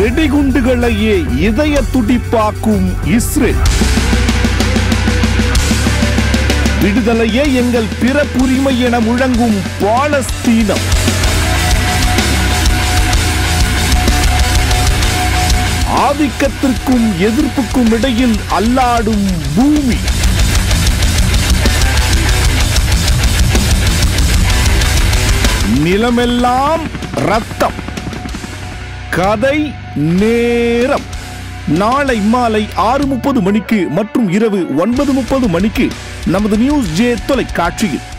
வெடிகுண்டுகளையே இதய துடிப்பாக்கும் இஸ்ரேல். விடுதலையே எங்கள் பிறப்புரிமை என முழங்கும் பாலஸ்தீனம். ஆதிக்கத்திற்கும் எதிர்ப்புக்கும் இடையில் அல்லாடும் பூமி. நிலமெல்லாம் ரத்தம். கதை நேரம் நாளை மாலை 6:30 மணிக்கு மற்றும் இரவு 9:30 மணிக்கு நமது நியூஸ் ஜே தொலைக்காட்சியில்.